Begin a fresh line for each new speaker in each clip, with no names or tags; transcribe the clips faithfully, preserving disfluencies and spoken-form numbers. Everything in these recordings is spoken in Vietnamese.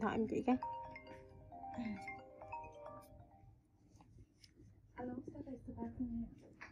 thoại em chị cái.
Alo, sao đây spa không?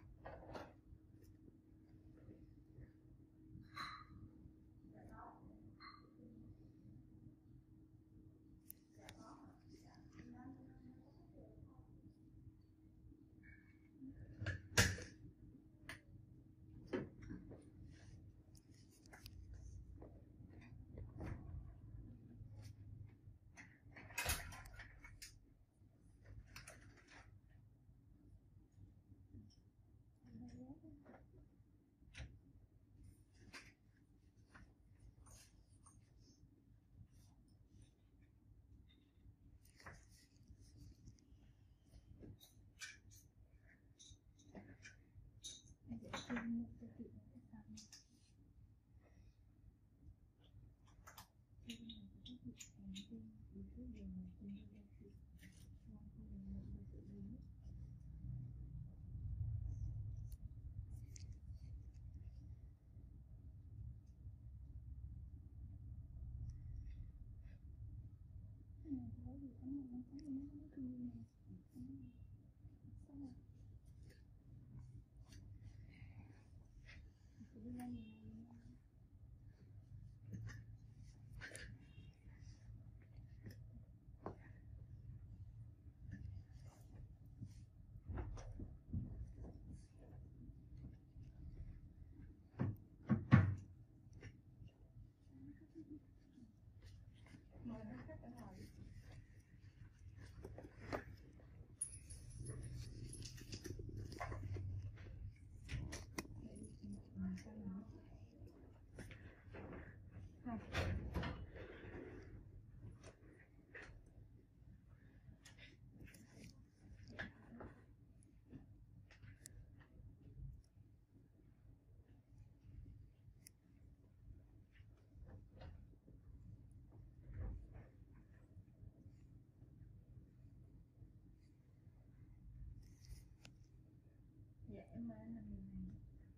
Dạ em mời anh làm gì này.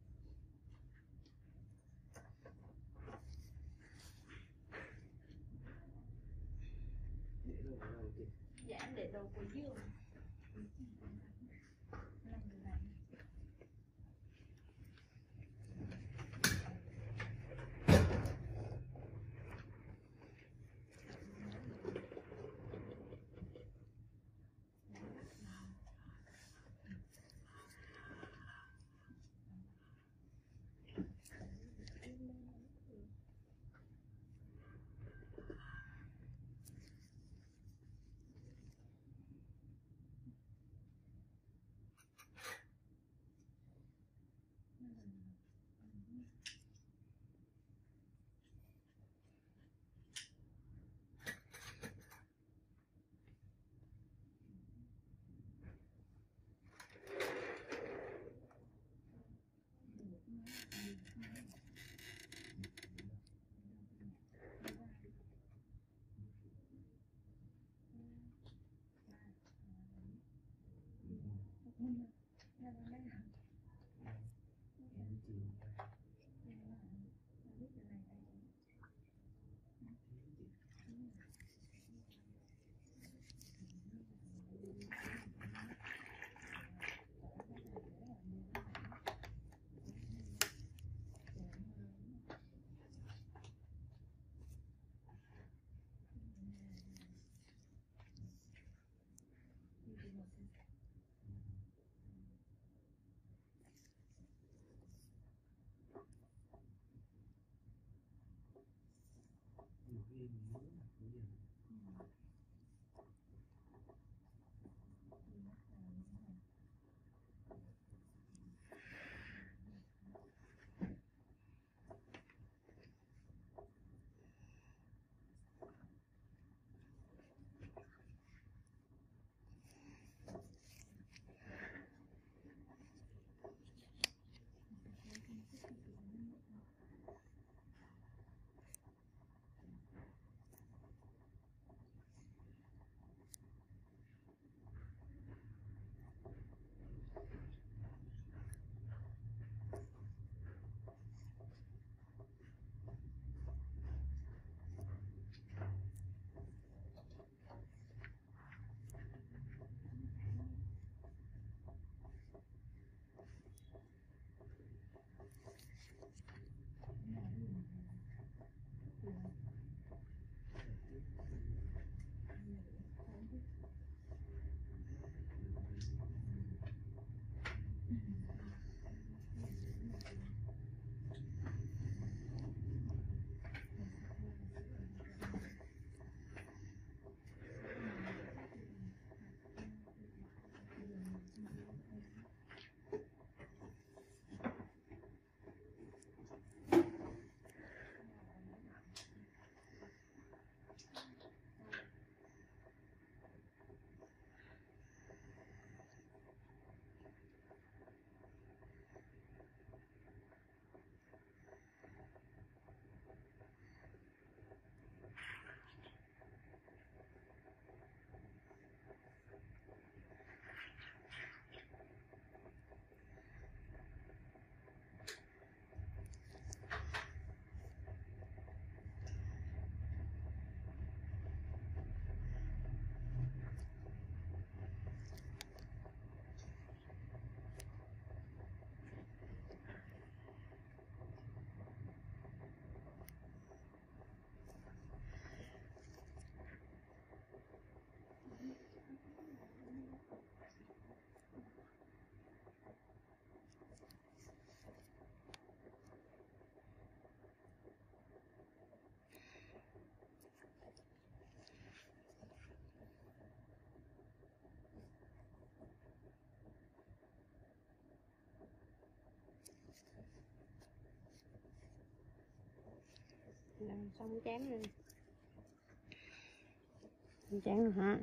Dạ em để đồ của giường. Làm gì này.
Làm xong chén rồi. Chén rồi hả?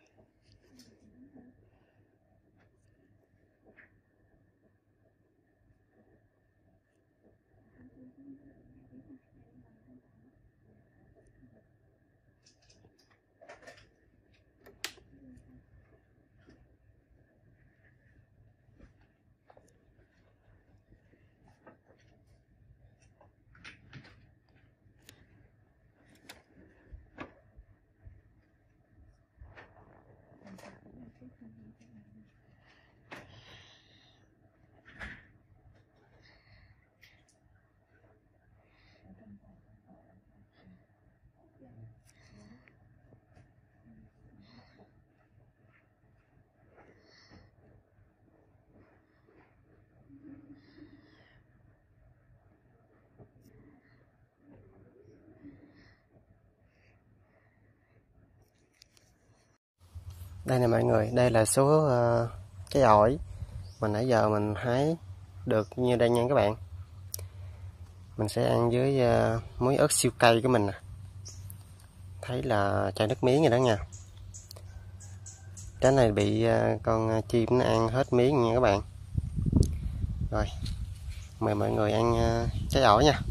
Đây nè mọi người, đây là số uh, trái ổi mà nãy giờ mình hái được như đây nha các bạn. Mình sẽ ăn với uh, muối ớt siêu cay của mình nè. Thấy là chảy nước miếng rồi đó nha. Cái này bị uh, con chim nó ăn hết miếng nha các bạn. Rồi, mời mọi người ăn uh, trái ổi nha.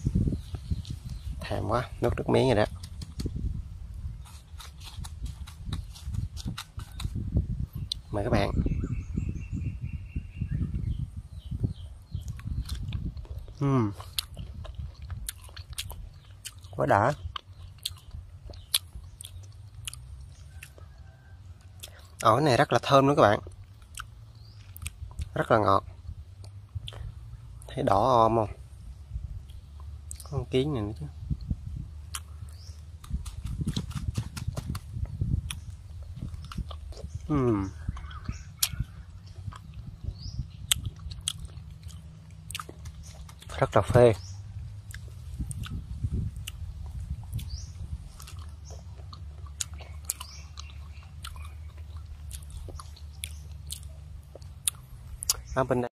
Thèm quá, nuốt nước miếng rồi đó. Mời các bạn. Uhm. Quá đã. Ổi này rất là thơm nữa các bạn. Rất là ngọt. Thấy đỏ om không? Có con kiến này nữa chứ. Uhm. Rất là phê. Ở bên đây